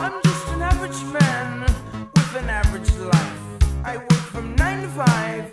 I'm just an average man with an average life. I work from 9 to 5